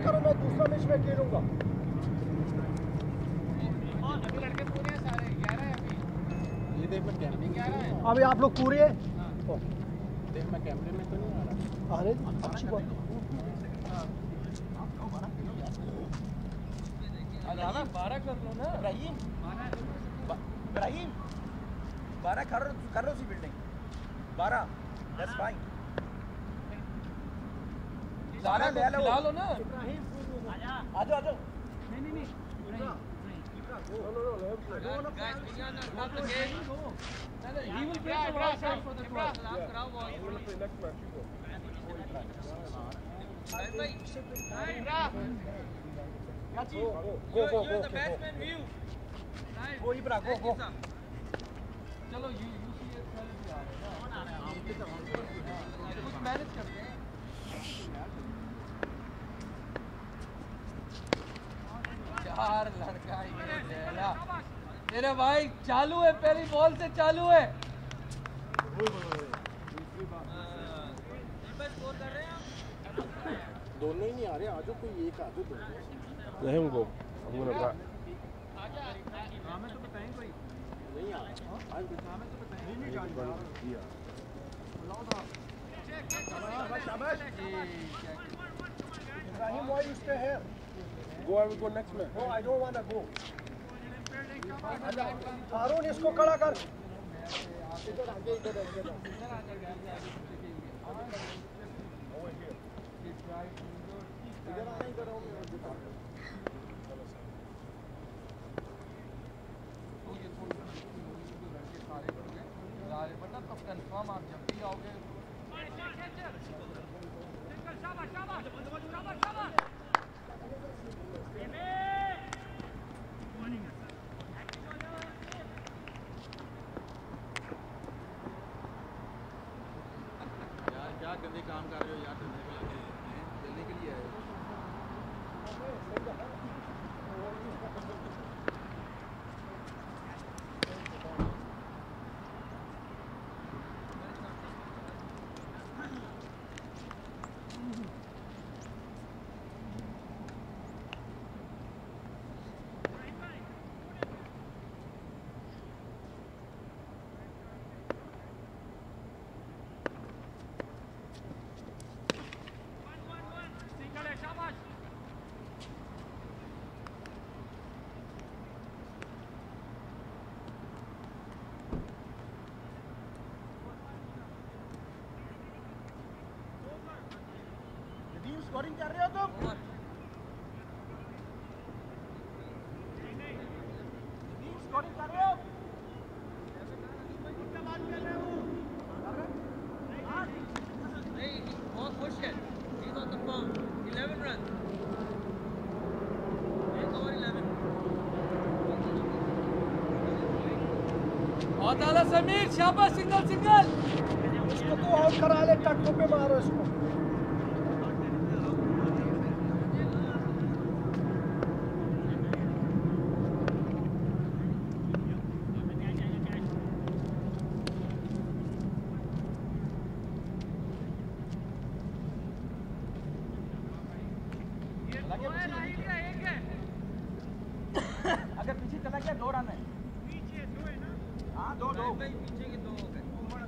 करो, मैं दूसरा मैच में खेलूंगा। अभी लड़के पूरे हैं सारे, 11 है अभी। ये देख मैं कैमरे में 11 है अभी आप लोग पूरे हैं। देख मैं कैमरे में तो नहीं आ रहा। अरे अच्छी बात। अलावा 12 कर लो ना। इब्राहिम 12 कर लो सी बिल्डिंग 12 दैट्स फाइन। 12 ले लो ना। आ जाओ नहीं No, guys, we are not the game. He will play the right side for the cross. I'm gonna play next match. You go. Go. you're the batsman view go Ibra go चलो you see it पहले भी आ रहे हैं कुछ manage करते हैं। चार लड़का ये लेला मेरे भाई चालू है, पहली बॉल से चालू है। दोनों ही नहीं आ रहे, आजो कोई एक आजो दोनों। Let him go. I'm gonna back. हमें तो बताएं कोई नहीं आ रहा। हमें तो बताएं Ibrahim, why you stay here? Go, I will go next match. No, I don't wanna go. हारून इसको खड़ा कर। इधर आगे इधर वरना तो कंफर्म आप जब भी आओगे। यार क्या गंदे काम कर रहे हो यार, चलने के लिए चलने के लिए आए। स्कोरिंग कर रहे हो तुम स्कोरिंग कर रहे हो नहीं बहुत खुश है। He's on the phone. 11 runs. 8 over 11. बहुत आला समीर, शाबाश, सिंगल। इसको तो आउट करा ले, टट्टू पे मारो इसको। अगर पीछे चला गया 2 रन है। हाँ 2 पीछे के 2 हो गए।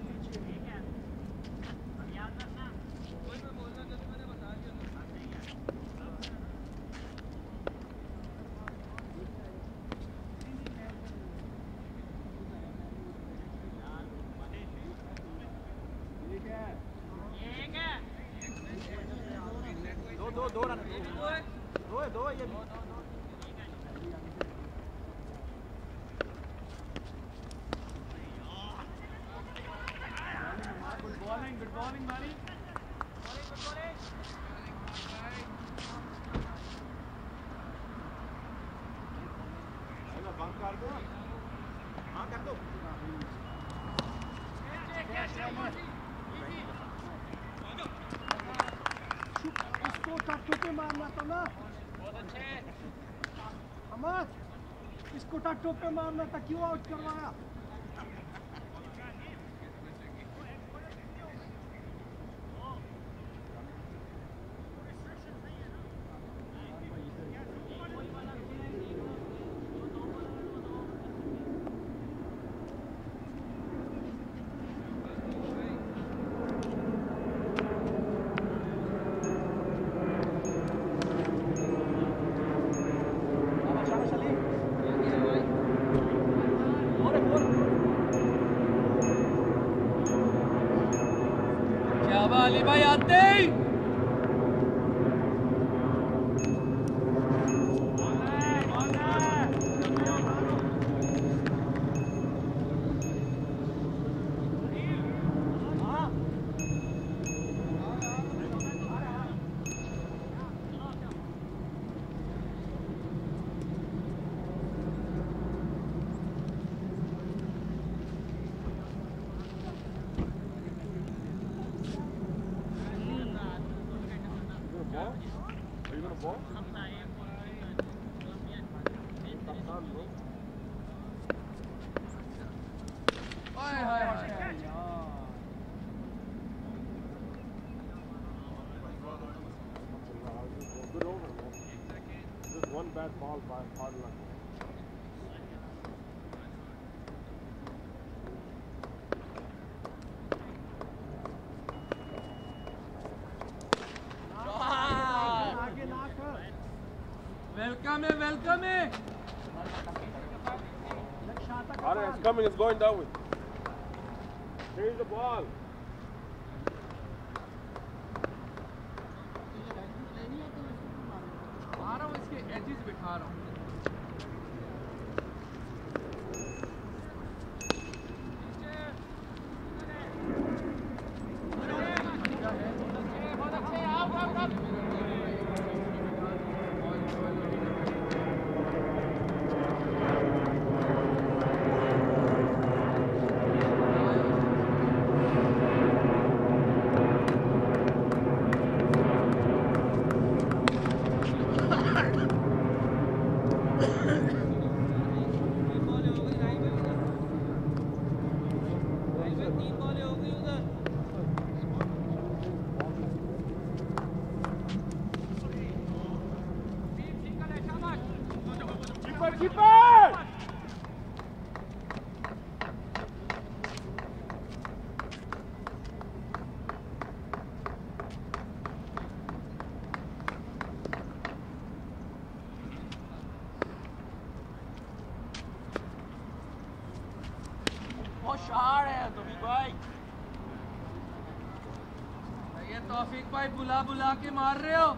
दो रन दो ये भी Good bowling, Mani. बंद कर दो। हाँ कर दो। इसको टट्टू पे मारना था ना। बहुत अच्छे। अमर, इसको टट्टू पे मारना था, क्यों आउट करवाया? अली भाई आते ही One bad ball by hard luck. Welcome है. Alright, it's coming, it's going down with. Here's the ball. आ रहा हूँ इसके edges बिठा रहा हूँ. ये तौफीक भाई बुला के मार रहे हो.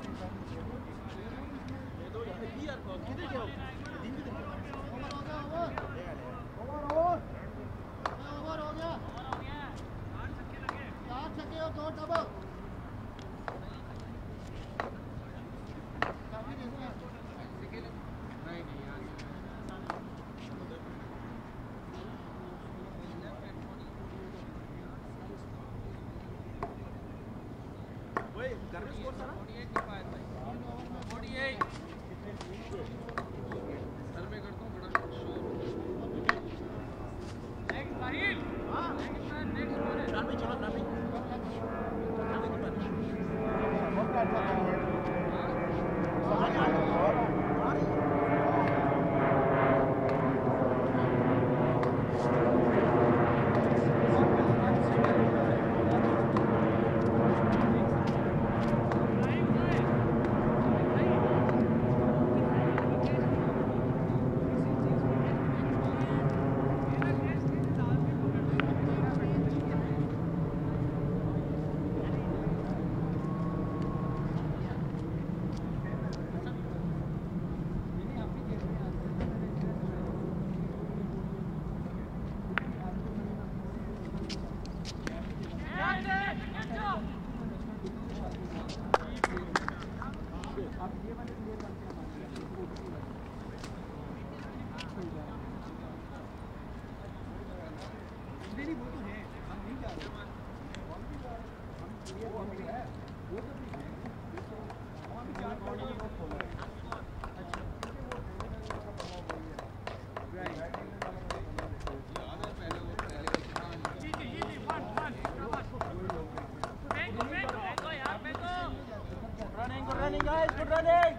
running, guys. Good running.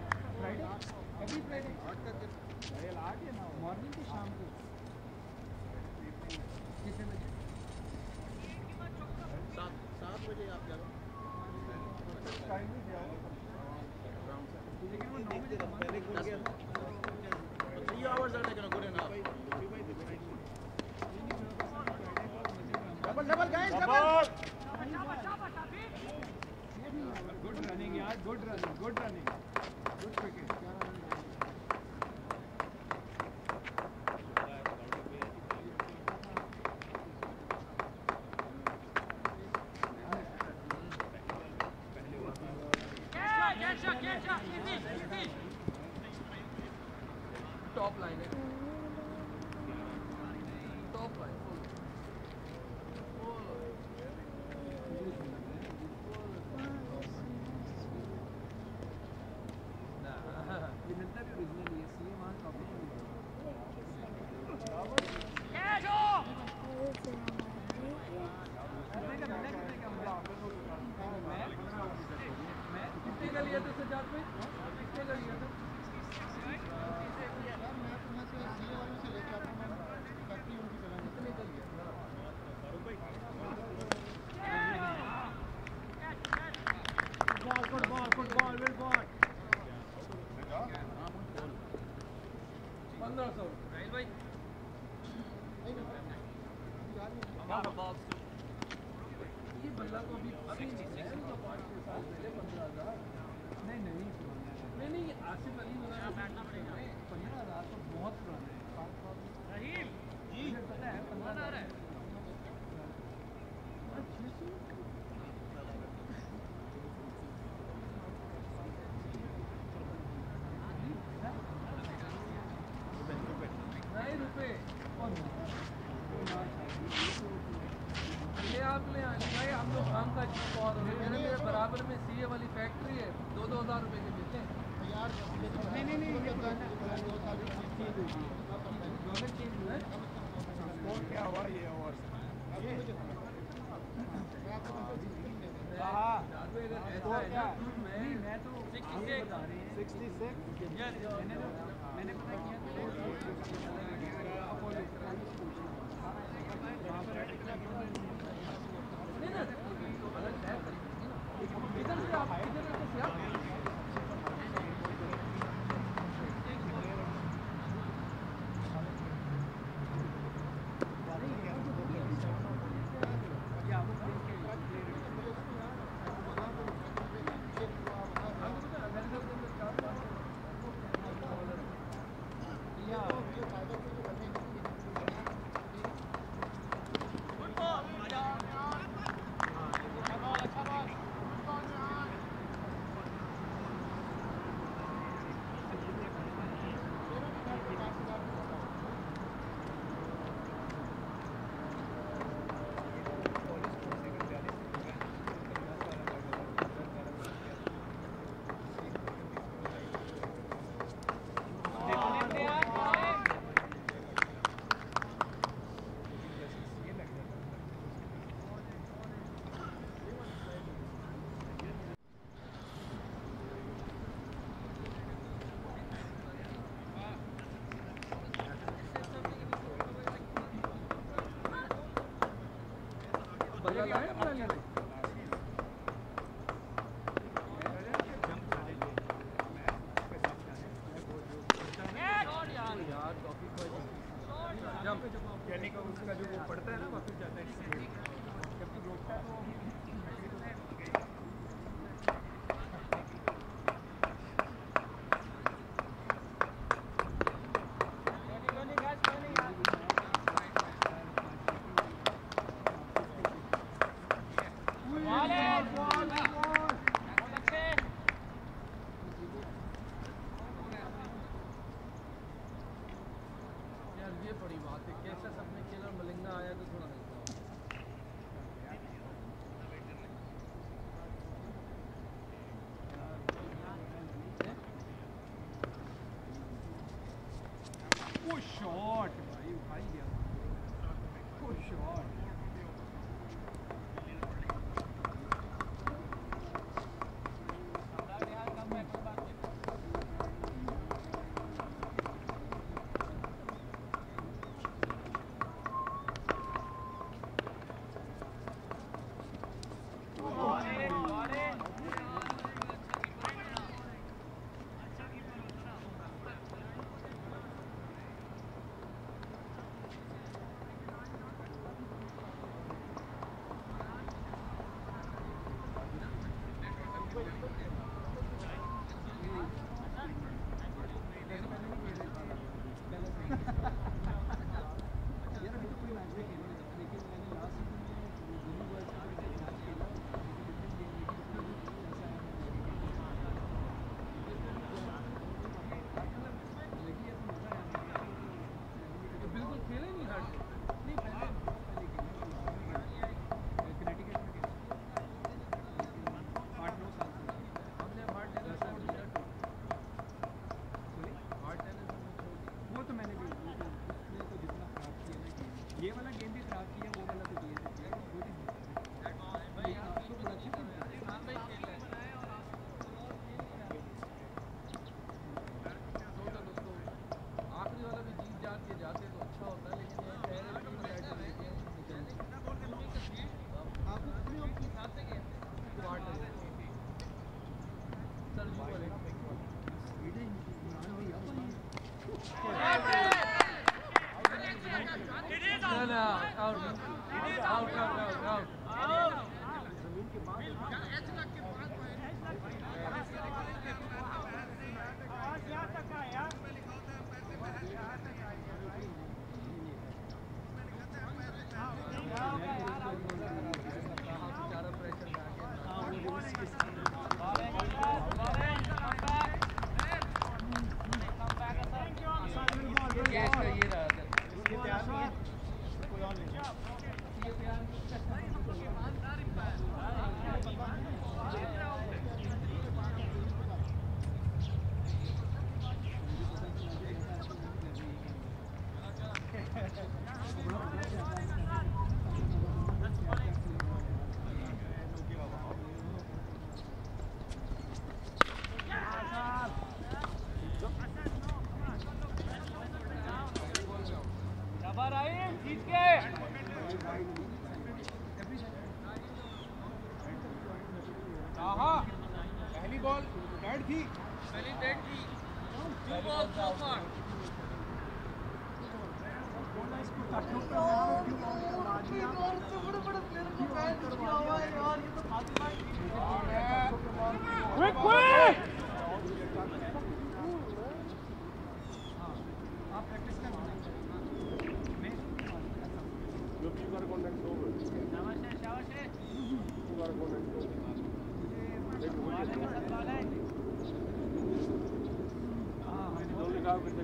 Every Friday. Morning to शाम को. कितने बजे? 7 बजे आप जाओ. टाइम नहीं दिया. लेकिन वो 9 बजे पहले खुल गया. 3 hours are not good enough. Double, guys. Double. Good running. Good cricket. Top line है. Top line. कितने का लिया था सजाद भाई? कितने का लिया था? कितने का लिया था? Good ball, well ball. 1500 भाई. ये बल्ला तो अभी नहीं है, तो 5-6 साल पहले 15,000. नहीं आसिफ अली वाला 15,000 तो बहुत पुराना है. रहीम जी पता है 15,000 है. नहीं रुपए ये आप ले आए भाई. हम लोग काम का बहुत हो रहे. मेरे बराबर में सीए वाली फैक्ट्री है. 2,000 रुपए के मिलते हैं. नहीं क्या हुआ ये और मैं तो 66 मैंने पता किया इधर से आप बल्ला लाए बना लिया. कहने का उसका जो वो पड़ता है ना वापस जाता है जब तू रोकता है तो ये बड़ी बात है. कैसा सबने खेला और मलिंगा आया तो थोड़ा नहीं था. वो शॉट भाई गया वो shot Celebratory. 2 balls so far. Quick, quick! You gotta go next over. You gotta go next over. Take the wicket. The only guy with the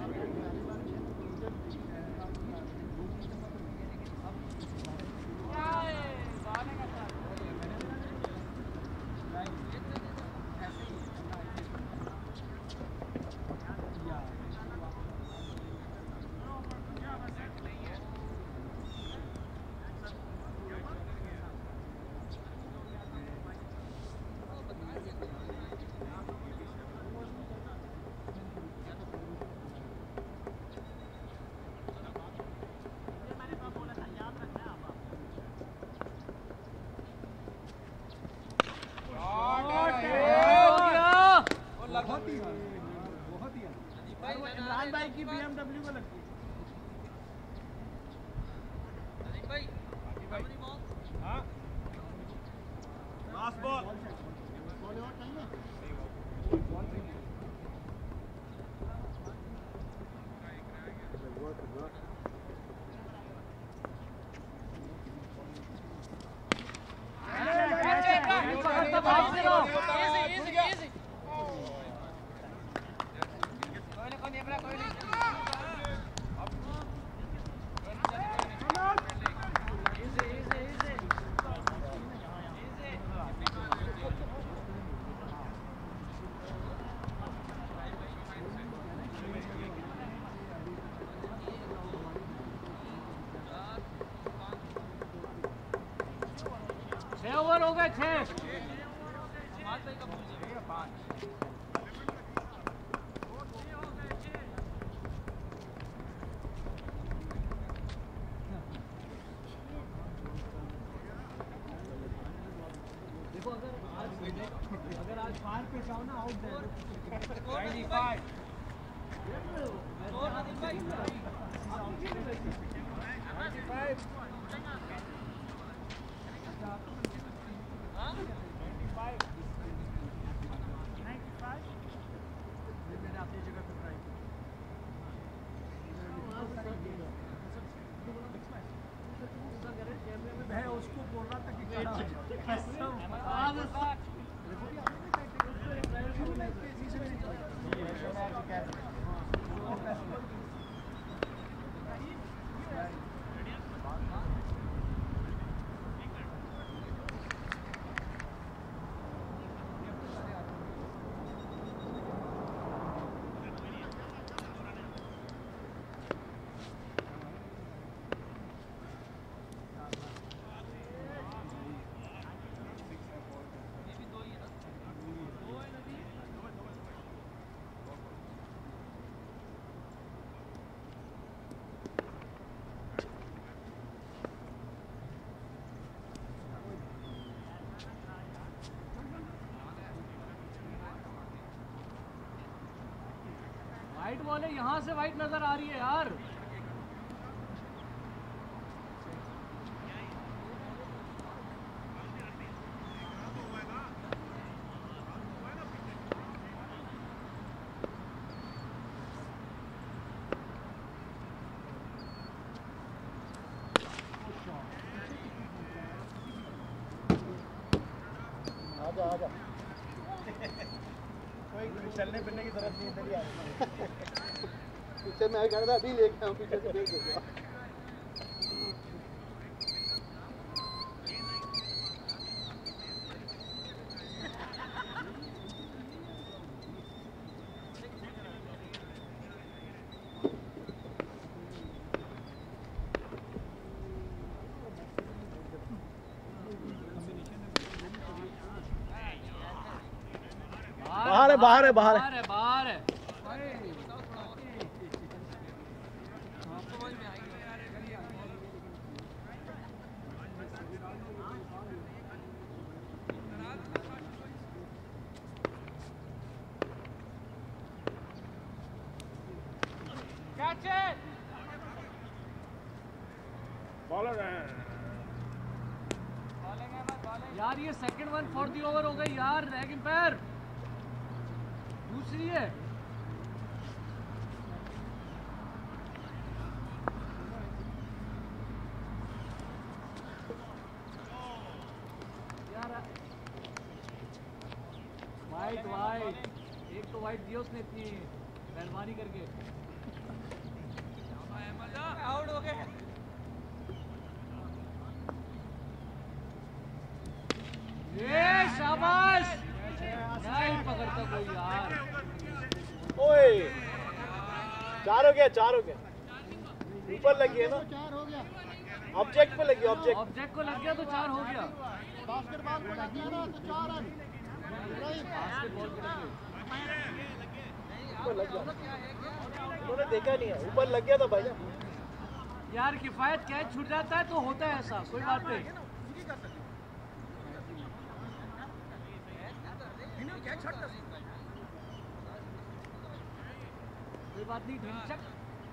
Imran भाई की BMW को लगती है। हाँ लास्ट बॉल ओवर हो गए 6 देखो अगर आज पार पे जाओ ना आउट दे 95 उसको बोल रहा था कि वाइट बॉल है, यहाँ से वाइट नजर आ रही है यार। आजा आजा कोई चलने फिरने की जरूरत नहीं, इधर ही आ पीछे मैं कर रहा अभी लेके आऊं, पीछे से देख देगा। बाहर है बाहर है बाहर है बाहर है। Baller. यार ये second one for the over हो गई यार, रैग एम्पायर दूसरी है। यार वाइट वाइट, एक तो वाइट दिया उसने इतनी मेहरबानी करके। आउट हो गए। ये शाबाश, नहीं पकड़ता कोई यार। ओए 4 हो गया, 4 हो गया। ऊपर लगी है ना, ऑब्जेक्ट पे लगी, ऑब्जेक्ट को लग गया तो 4 हो गया। बास्केटबॉल पे लग गया ना तो 4 रन। बास्केटबॉल पे लग गया। ऊपर लग गया, उन्होंने देखा नहीं है, ऊपर लग गया था भाई। यार किफायत कैच छूट जाता है तो होता है ऐसा, कोई बात नहीं। कोई बात नहीं, ढिंचक।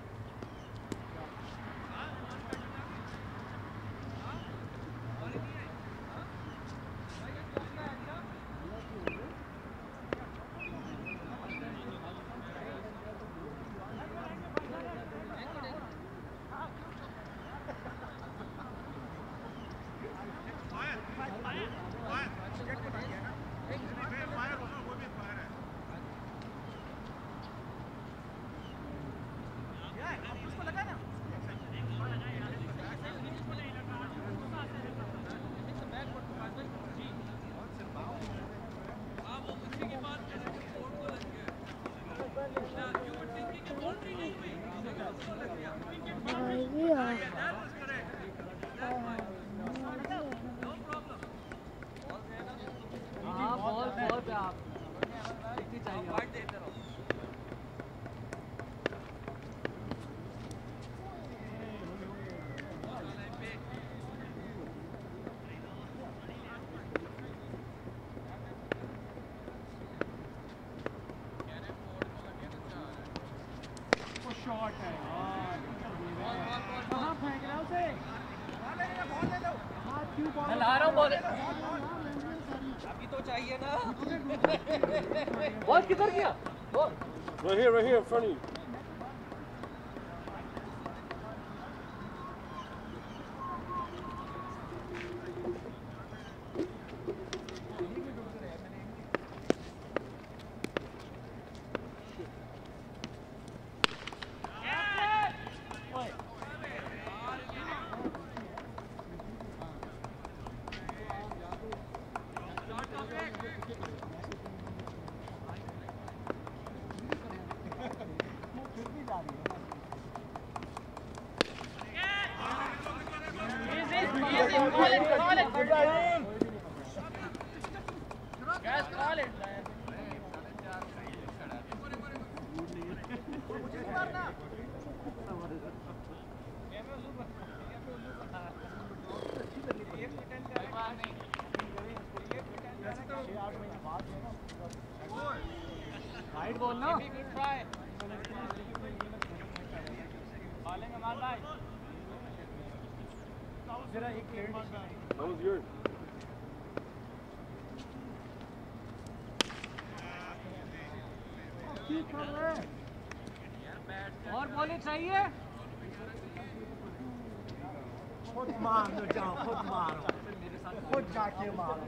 अभी तो चाहिए ना। बॉल किधर गया? Right here in front of you. Right ball ना। That was yours. और बॉलिंग चाहिए। खुद मार दो, जाओ खुद मारो, खुद जाके मारो।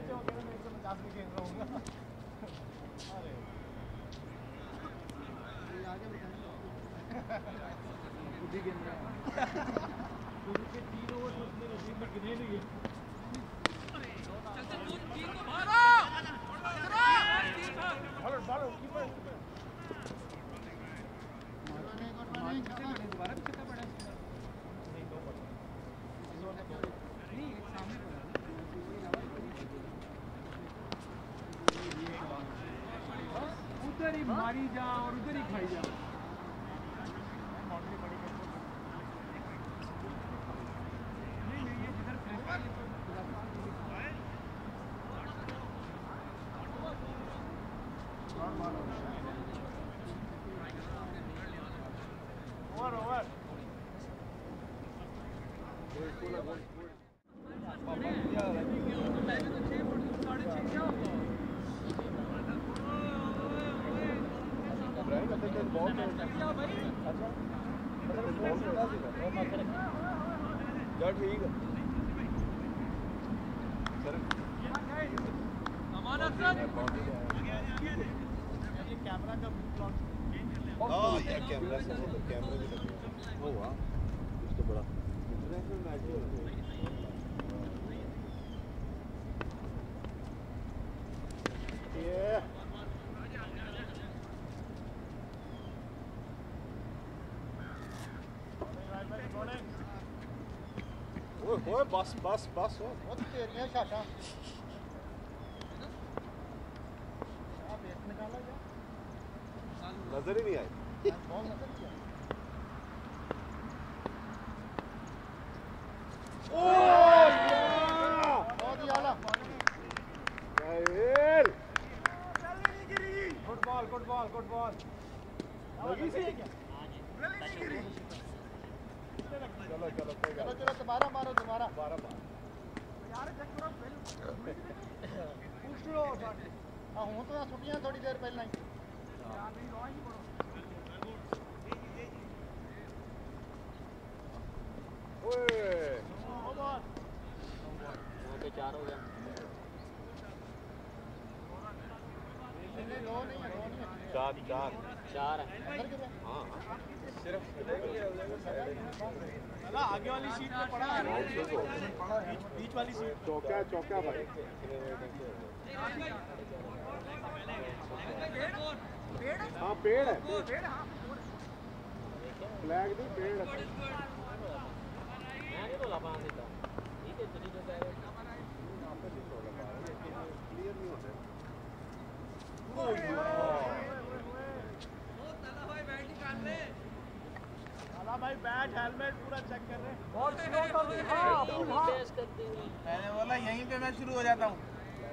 उधर ही मारी जा और उधर ही खाई जा। और ठीक है कैमरा का हाँ यार कैमरा से तो कैमरा भी लगे ओ वाह कुछ तो बड़ा इंटरनेशनल मैच हो रहा है ये ओए बस बस बस बहुत तेरियां शाशा आप एक निकाला क्या नजर ही नहीं आई बॉल नजर नहीं आई ओह बहुत ही आला राइल गुड बॉल लगी सी क्या चलो चलो चलो चलो दोबारा मारो दोबारा यार चेक करो पूछ लो हां हूं तो छुट्टियां थोड़ी देर पहले ही यार नहीं रो ही पड़ो ओए बहुत वहां पे 4 हो गया नहीं रो नहीं है 4 है अंदर गिर हां सिर्फ ना आगे वाली सीट पे पड़ा है बीच वाली सीट चौका भाई हाँ पेड़ है फ्लैग नहीं पेड़ है मैं नहीं बोला पास देता ठीक है चली जाएगा यहां पे नहीं बोला क्लियर नहीं होता भाई बैट हेलमेट पूरा चेक कर रहे हैं मैंने बोला यहीं पे मैं शुरू हो जाता हूँ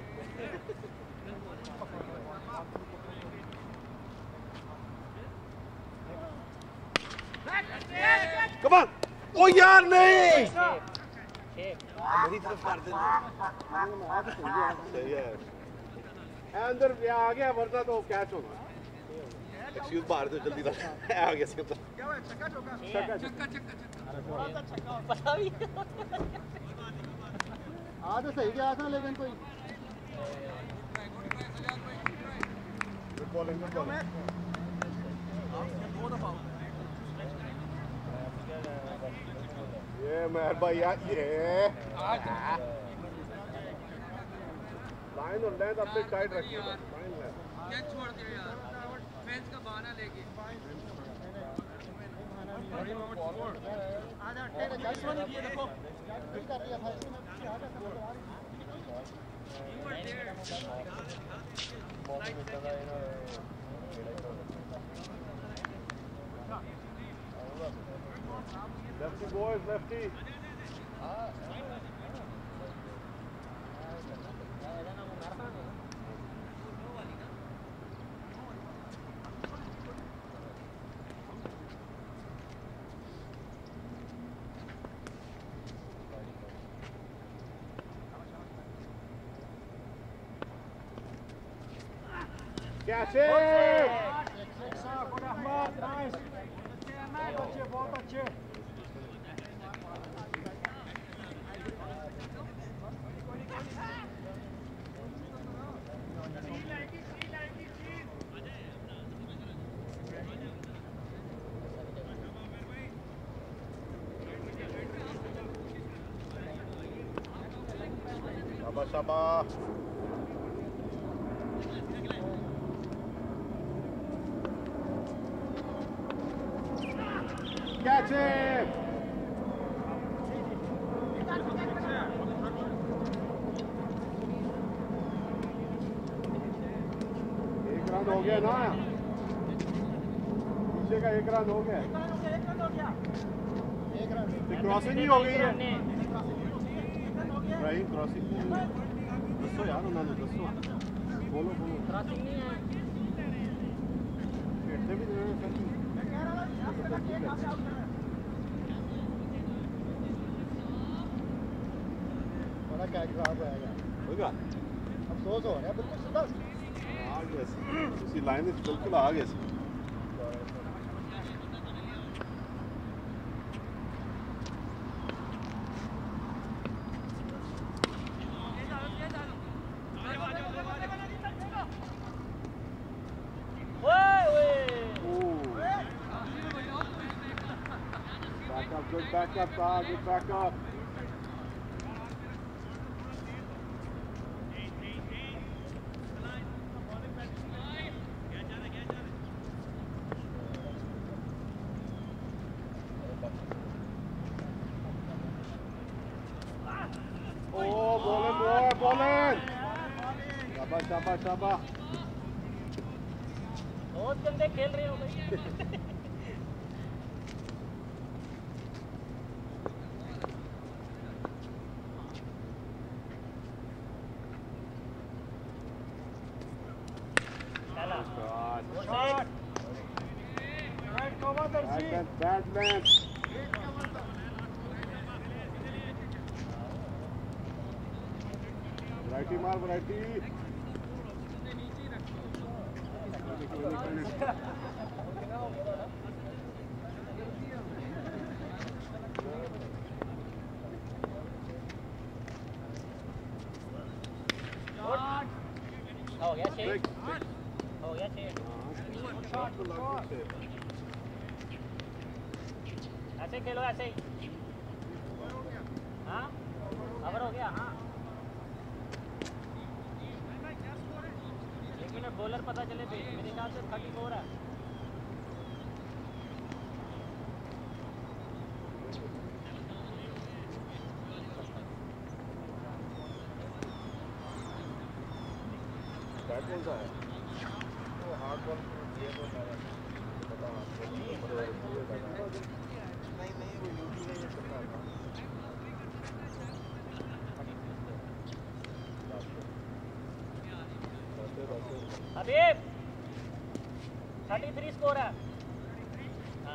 कम ऑन ओ यार नहीं मेरी तरफ कर दे सही है अंदर आ गया वरना तो कैच होगा एक्सक्यूज बाहर तो जल्दी आ गया सिर्फ क्या हुआ छक्का थोड़ा सा छक्का पता भी आज तो सही गया था लेकिन कोई गुड बॉलिंग ये मेहर भाई यार ये लाइन और लेंथ अपने टाइट रखिए लाइन लेंथ क्या छोड़ दे यार फैंस का बहाना लेके आधा टेक जस्ट वन दिए देखो बिल कर दिया था Lefty boys, lefty. Catch it! Good Ahmad, nice. अच्छे बहुत अच्छे. Sabah. Catch him! एक रन हो गया ना पीछे का एक रन हो गया क्रॉसिंग ही हो गई है भाई क्रॉसिंग दसो यार उन्होंने दसो बोलो क्रॉसिंग नहीं है खेलते भी नहीं हमारा क्या खराब होएगा होगा अफसोस हो रहा है बिल्कुल सीधा आ गया उसी लाइन में बिल्कुल आ गया Good backup, good backup. Oh, bowling. Shaba. बहुत गंदे खेल रहे हो भाई Batman. Variety मार variety. हो गया छह हो गया छह ऐसे खेलो ऐसे ही हाँ खबर हो गया हाँ 1 मिनट बॉलर पता चले मेरे ख्याल से 34 है बैट कौन सा है वो हार्ड बॉल ये तो सारा पता आपको नहीं वो यूपी में ये चलता था हबीब 33 स्कोर है हाँ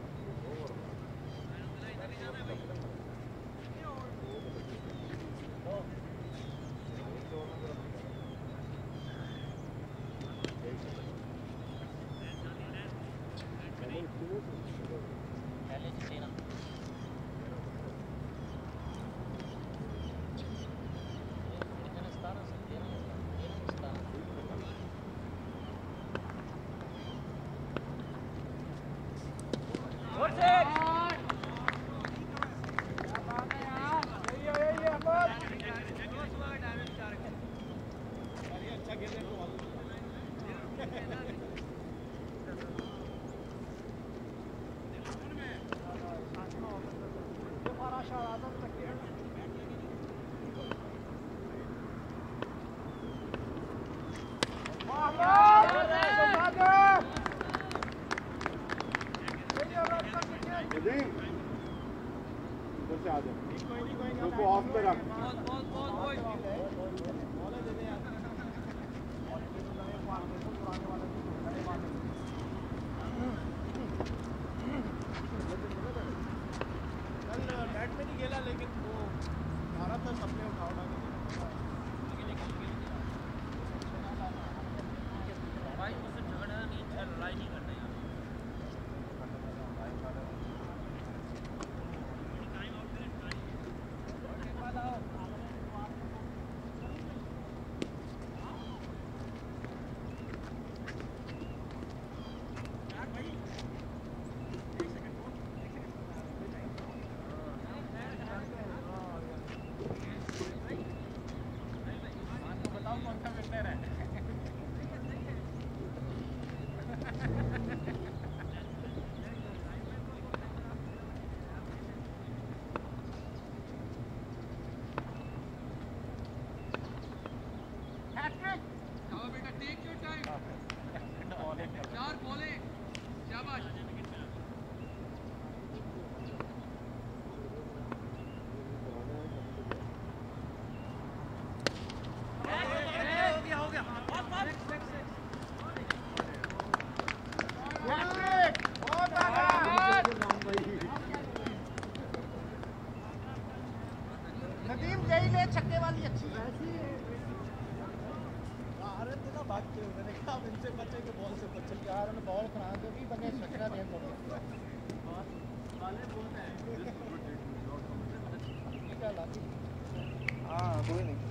ऑफ पे रख बैट में नहीं खेला लेकिन वो मारा था सबने उठा भाई उससे झगड़ा नहीं अच्छा लड़ाई नहीं करना यार हाँ कोई नहीं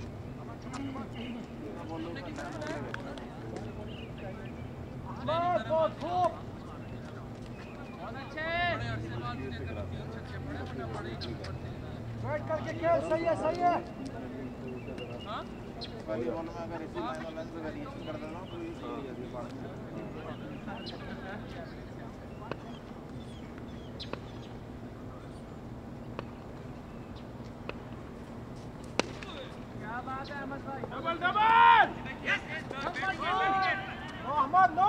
बैठ करके खेल सही है पहले वन में अगर इसी लाइन में लेंथ वेरिएशन कर देना तो इजीली आगे बढ़ क्या बात है अहमद भाई double double Ahmed no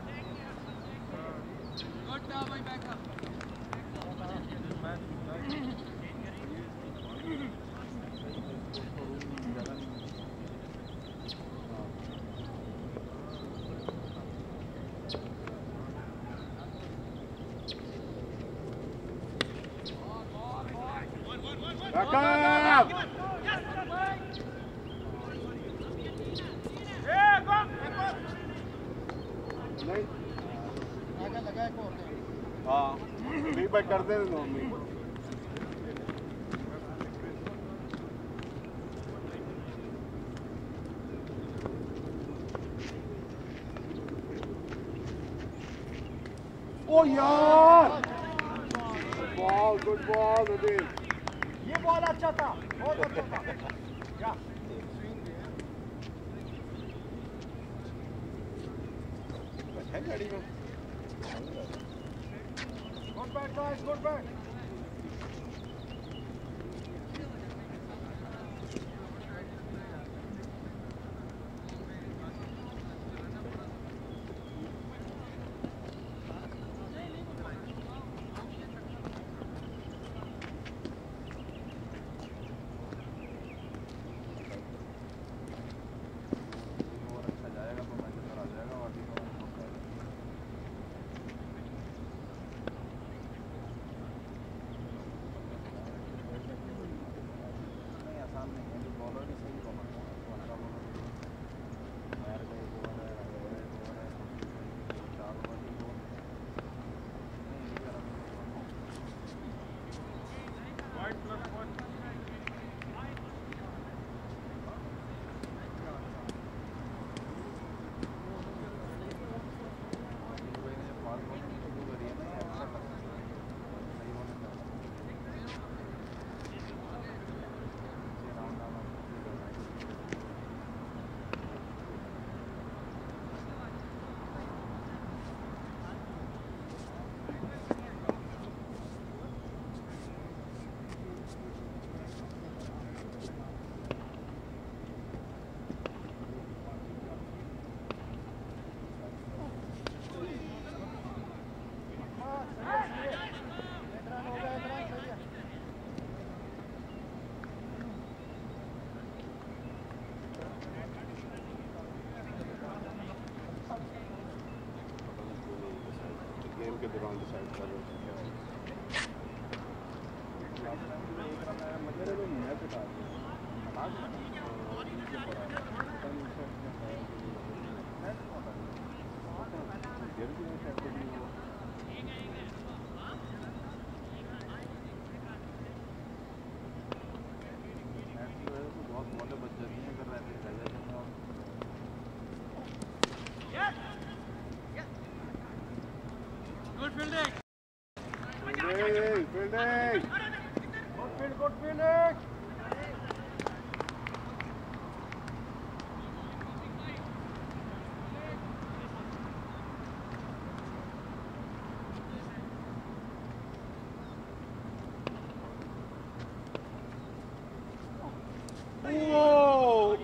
Good job, my backup. Back up! हाँ फीडबैक कर दे नॉर्मली ओ यार गुड बॉल नदीम ये बॉल अच्छा था बहुत अच्छा था क्या है गाड़ी में good bat guys good bat game के दौरान डिसाइड कर रहे हैं बहुत बॉलें बच जाती हैं अगर रहते रह जाते हैं Good fielding. Fielding good fielding Whoa!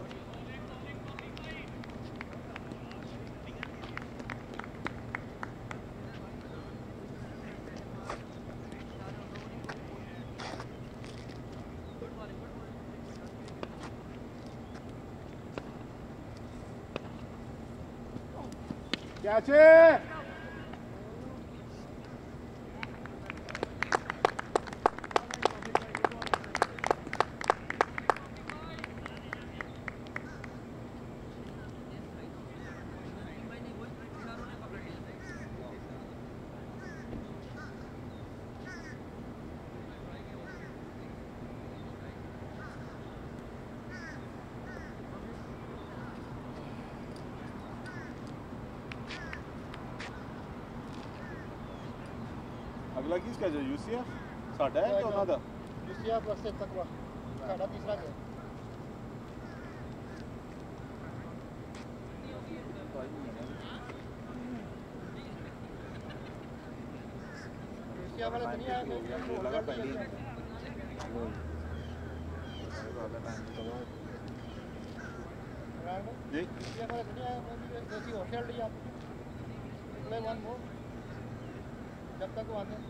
Catch it! अगला किसका जो यूसीएफ साडा है कि ਉਹਨਾਂ ਦਾ यूसीएफ वास्ते तकवा साडा तीसरा है यूसीएफ वाले दुनिया है लगा पहली जी यूसीएफ वाले दुनिया है देसी और खेल लिया प्ले वन मोर जब तक वो आते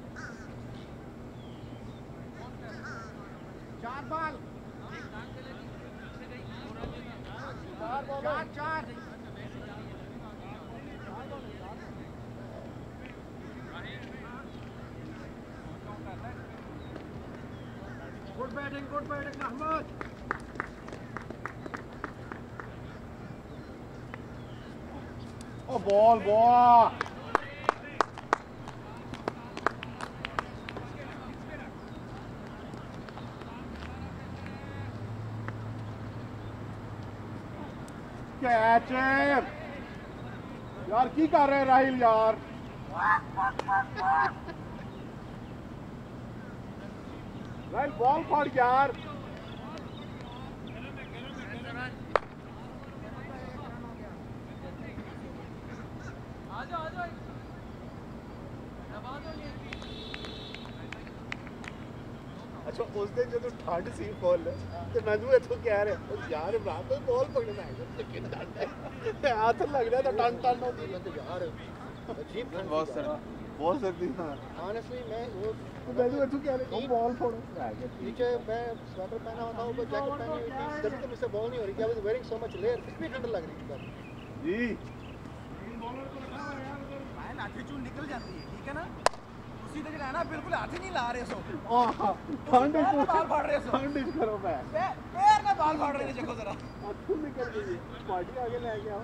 चार बॉल चार गुड बैटिंग अहमद ओ बॉल कैच यार की कर रहे राहिल यार राहिल बॉल फड़ यार अच्छा उस दिन जो ठंड सी फुल ते नजू इथों कह रहे यार इमरान तो बॉल पकड़ना है लेकिन ठंड है हाथ लग रहा तो टन होती है यार अजीब ठंड बहुत सर्दी हां ऑनेस्टली मैं वो नजू इथों कह रहे तुम बॉल फोड़ो नीचे मैं स्वेटर पहना हुआ था ऊपर जैकेट पहनी हुई थी जब तक मुझसे बॉल नहीं हो रही थी I was wearing so much layer फिर भी ठंड लग रही थी जी बॉलर को रखा हुआ यार मैं लाठी चून निकल जाती है ठीक है ना सीधे जो है ना बिल्कुल हाथ ही नहीं ला रहे सो ठंड बाल फाड़ रहे सो ठंड करो मैं पैर में बाल फाड़ रहे देखो जरा हाथों निकल गई पार्टी आगे ले गया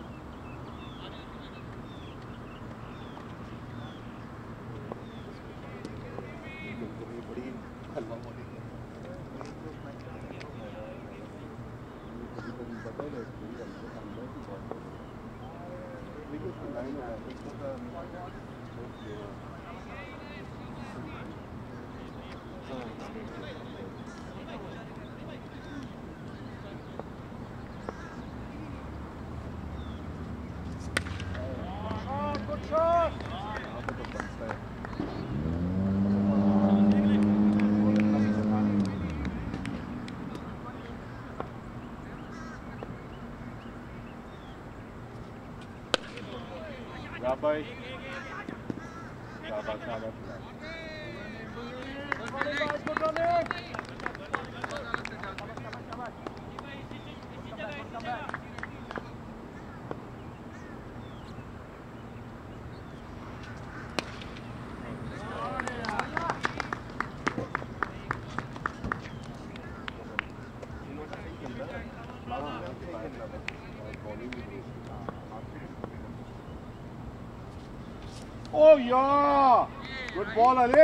बड़ी हलवा Modi Rabbi. Oh yeah! Good ball, Ali.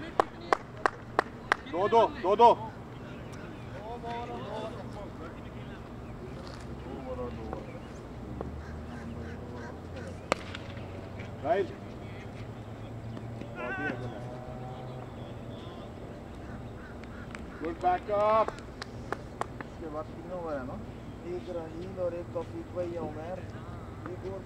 दो. Right. Good backup. इसके बाद तीनों ओवर है ना एक राहील और एक तौफीक भाई या उमर एक और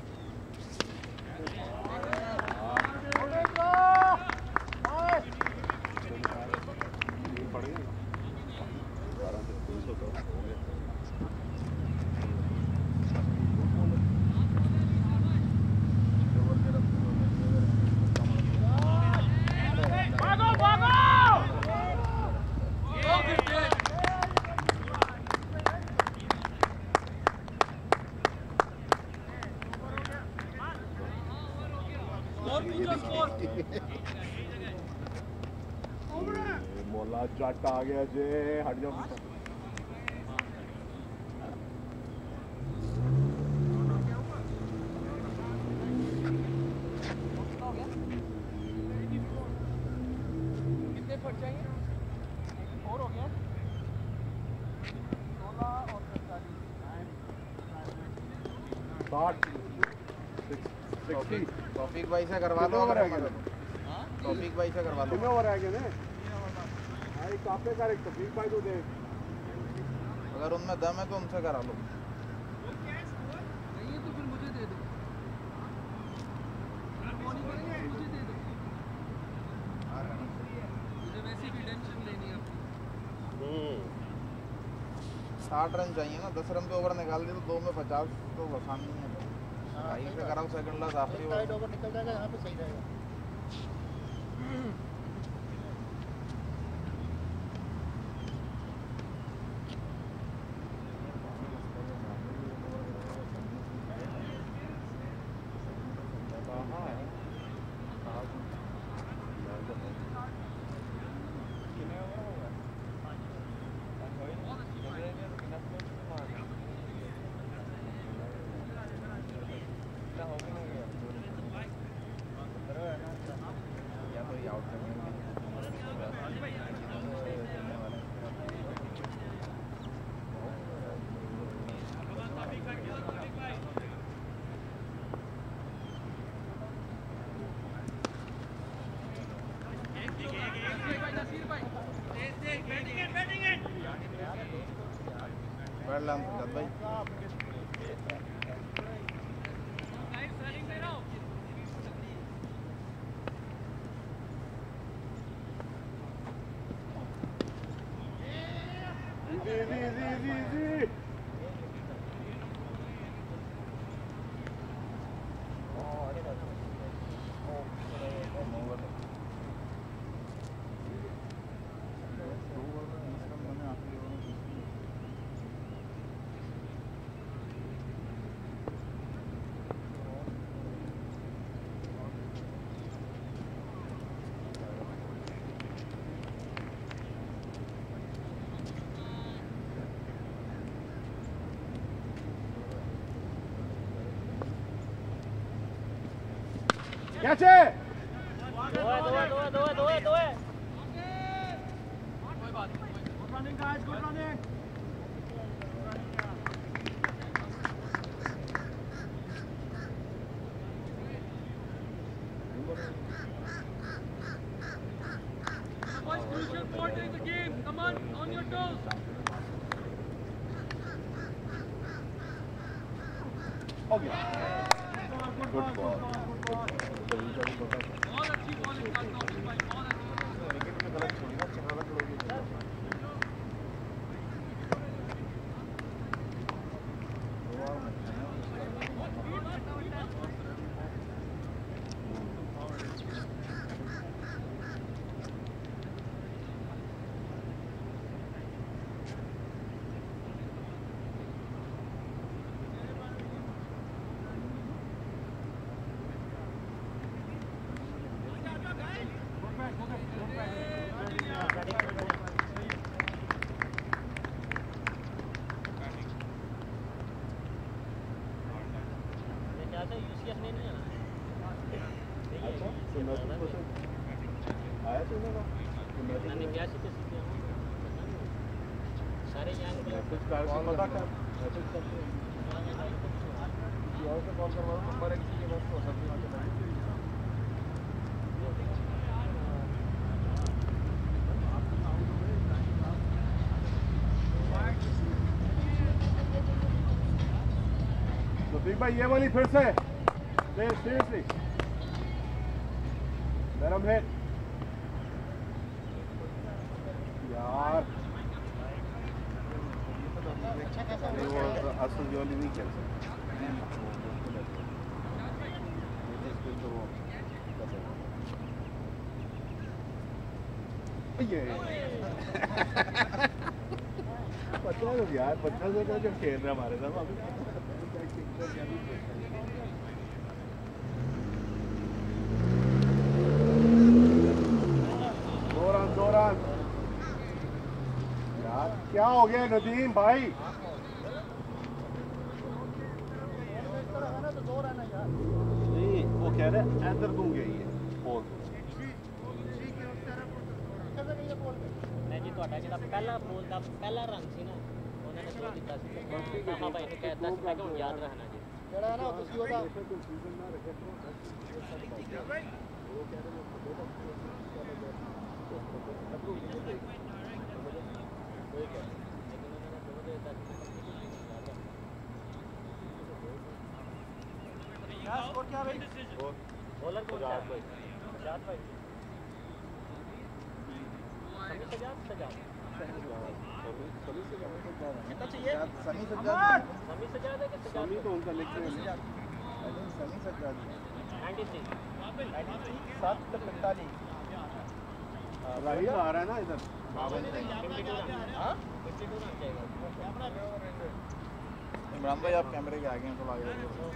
मोला जट आ गया जे हट जाओ कितने फट चाहिए और हो गया 16 और 45 60 तौफीक भाई से करवा दो अगर तौफीक भाई से करवा लो। कितने ओवर आएंगे ने एक आपके कर एक तौफीक भाई को दे अगर उनमें दम है तो उनसे करा लो। नहीं है तो फिर मुझे दे दो। मॉर्निंग करेंगे मुझे दे दो। मुझे वैसे भी टेंशन लेनी है अपनी। 60 रन चाहिए ना, 10 रन पे ओवर निकाल दिए तो 2 में 50 तो आसान नहीं है। भाई से कराओ सेकंड लास्ट आखिरी साइड ओवर निकल जाएगा, यहाँ पे सही रहेगा। Catch it! दो है। कोई बात नहीं। Good running guys, good running. Boys, crucial quarter in the game. Come on your toes. Okay. Good ball. बहुत अच्छी बॉलिंग करता हूँ भाई, बहुत अच्छी। भाई ये वाली फिर से सीरियसली गरम है यार। वो असल जो वाली नहीं खेल सकते यार 50 का जब खेल रहे हमारे साथ दौरान यार क्या हो गया नदीम भाई? नहीं वो कह रहे इधर दूंगे ये बोल मैं जी ਤੁਹਾਡਾ ਜਿਹੜਾ ਪਹਿਲਾ ਬੋਲ ਦਾ ਪਹਿਲਾ ਰन ਸੀ ਨਾ ਉਹਨਾਂ ਨੇ ਥਰੋ ਦਿੱਤਾ ਸੀ ਹਾਂ ਭਾਈ ਨੂੰ ਕਹਿਤਾ ਸੀ ਮੈਂ ਕਿ ਹੁਣ ਯਾਦ ਰੱਖਣਾ ਜੀ ਜਿਹੜਾ ਨਾ ਤੁਸੀਂ ਉਹਦਾ क्या स्कोर क्या भाई? बॉलर को सजाद भाई सजाद कितना चाहिए? सनी सज्जाद समी सजाद है कि सजाद समी तो उनका लेक्चर है सनी सज्जाद 93 7:45 राहिल आ रहा है ना इधर 52 रन जाएगा। इमरान भाई आप कैमरे के आगे हैं तो आगे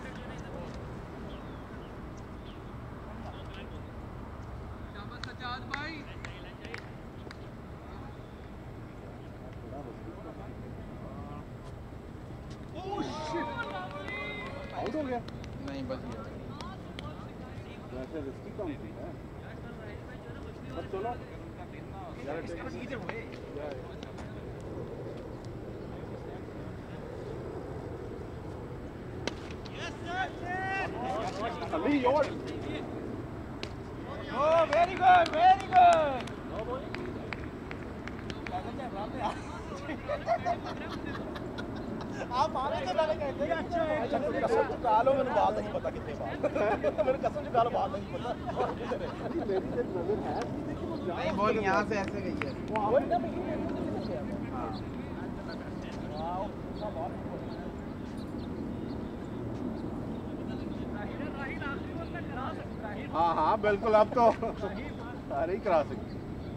शाबाश सजाद भाई। आउट हो गया नहीं बच गया वैसे रिस्की कम थी है पर चलो अभी your Oh, very good, very good. आप आ रहे थे मैंने कहते हैं अच्छा है कसम चुका लो मैंने बात नहीं पता कितने बार मैंने कसम चुका लो बात नहीं पता नहीं बॉल यहाँ से ऐसे गई है हाँ हाँ बिल्कुल अब तो सारे ही करा सकते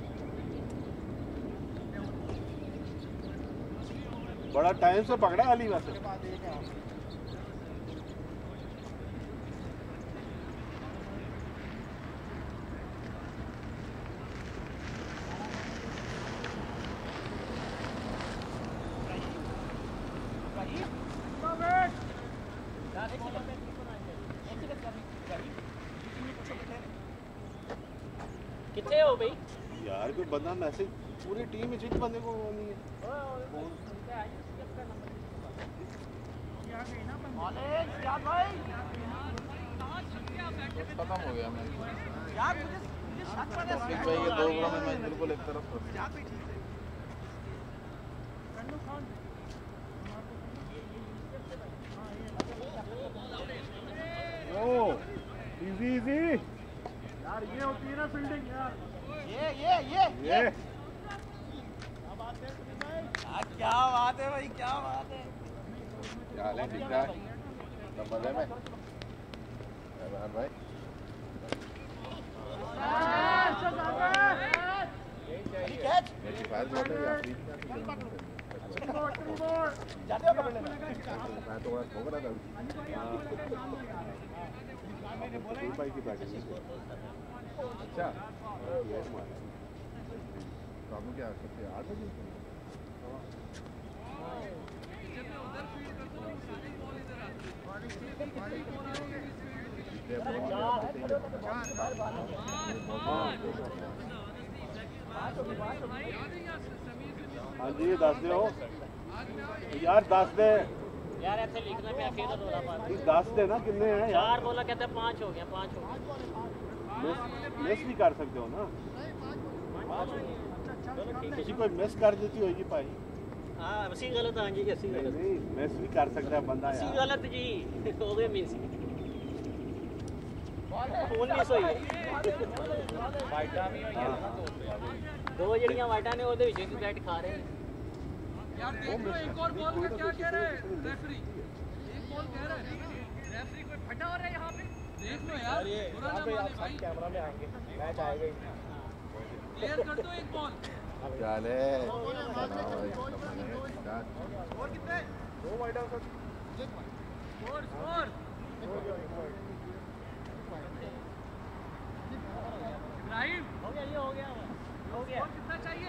बड़ा टाइम से पकड़ा अली वैसे कितने हो भाई? यार कोई बंदा मैसेज पूरी टीम में जिस बंदे को वो नहीं है खत्म हो गया मैच यार मुझे शक पड़ा है भाई ये 2 ओवर में मैच बिल्कुल एक तरफ कर दिया ओ इजी इजी यार ये होती है ना फील्डिंग यार ये ये क्या बात है भाई क्या बात है क्या हाल है ठीक ठाक सब मजे में भाई कैच मेरी फाइल बहुत है यार जाते हो पकड़ने में मैं तो बड़ा ठोक रहा था भाई की बैटिंग अच्छा काबू क्या सबसे 8 बजे हाँ जी दस दे यार दस दे यार ऐसे लिखना पे फिर तो रोला पार दस दे ना कितने हैं यार 4 बोला कहते हैं 5 हो गया 5 हो गया मिस भी कर सकते हो ना किसी कोई मिस कर देती होगी भाई हाँ असी गलत हाँ जी असी नहीं गलत नहीं मिस भी कर सकता है बंदा असी यार गलत जी हो गए मिस 19 ਹੋਈ दो जड़ियां वाइटा ने ਉਹਦੇ ਵਿੱਚ ਇੱਕ ਬੈਟ ਖਾ ਰਹੇ यार देख लो एक और बॉल में क्या कह रहे हैं रेफरी। एक बॉल कह रहा है रेफरी कोई फटा हो रहा है यहाँ पे। देख लो यार बुरा ना माने भाई। कैमरा में आएंगे मैच आएगा ही क्लियर कर दो एक बॉल। क्या हाल है और कितने 2 wide out score score Ibrahim हो गया ये हो गया स्कोर कितना चाहिए?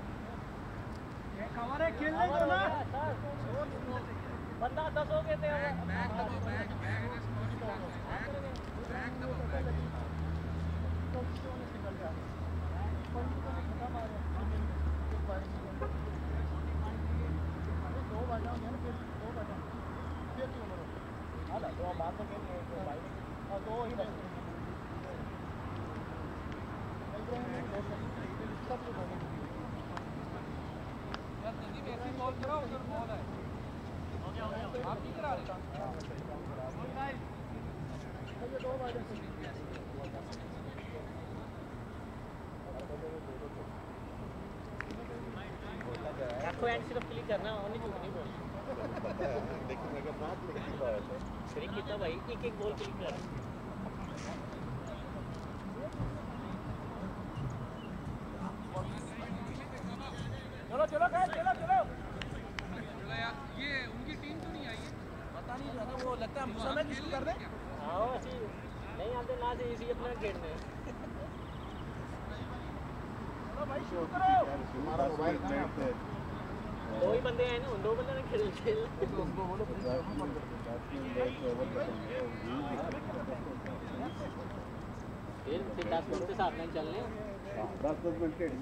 कवर है खेलने दो ना बंदा 10 हो गए थे बैक दबो बैक बैक स्कोर बैक दबो बैक। दो ही रखो एंड सिर्फ क्लिक करना ओनली झूठ नहीं बोलना लेकिन अगर बात लिखी बात है फिर कितना भाई एक एक बॉल क्लिक कर चलो चलो चलो चलो चलो यार ये उनकी टीम तो नहीं आई है पता नहीं जो है ना वो लगता है समय किसको कर दे आओ ऐसी नहीं आते ना से इसी अपना गेट में चलो भाई शुरू करो हमारा मोबाइल नेट है दो ही बंदे हैं ना उन दो बंदे ने खेल फिर 10 मिनट के साथ में चलने 10 मिनट के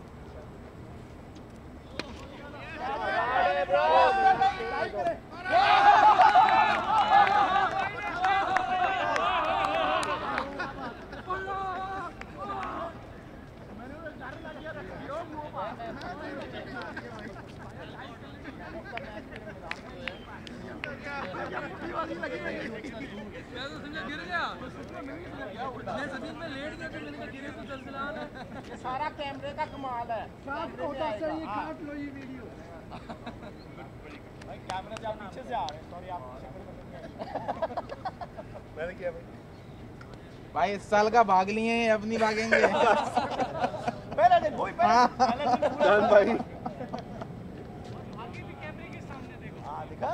मैं तो समझा गिर गया मैं जमीन में लेट गया तो मैंने कहा गिरे तो चलचला है ये सारा कैमरे का कमाल है ये काट लो ये वीडियो भाई कैमरे से आप पीछे से आ रहे हैं सॉरी आप मैंने किया भाई इस साल का भाग लिए हैं अब नहीं भागेंगे पहले दिन वही पहले दिन जान भाई आगे भी कैमरे के सामने देखो हां दिखा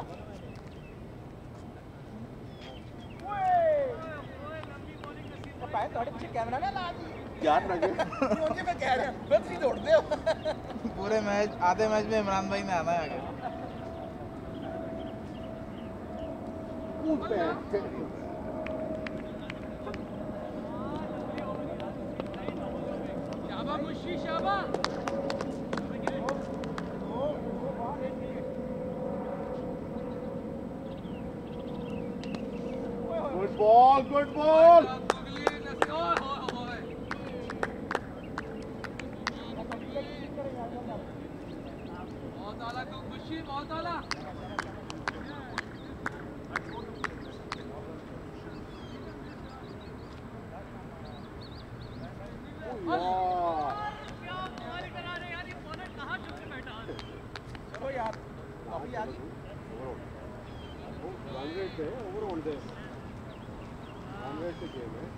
भाई थोड़े पीछे कैमरा ना ला दी याद रखे मुझे मैं कह रहा हूं बस ही दौड़ते हो पूरे मैच आधे मैच में इमरान भाई ने आना है आगे शाबा मुशी शाबा गुड बॉल गुड बॉल बहुत आला तो मुशी बहुत आला चलो यार अभी आ गई ओवर होल्ड दे 100 से गेम है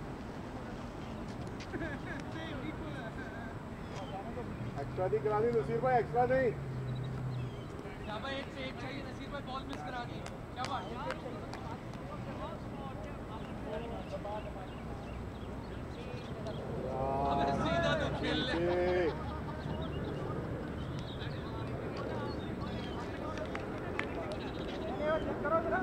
एक्स्ट्रा दी करा दी नसीर भाई एक्स्ट्रा नहीं शाबा एक से एक चाहिए नसीर भाई बॉल मिस करा दी क्या बात अबे सीधा तो खेल ले करो जरा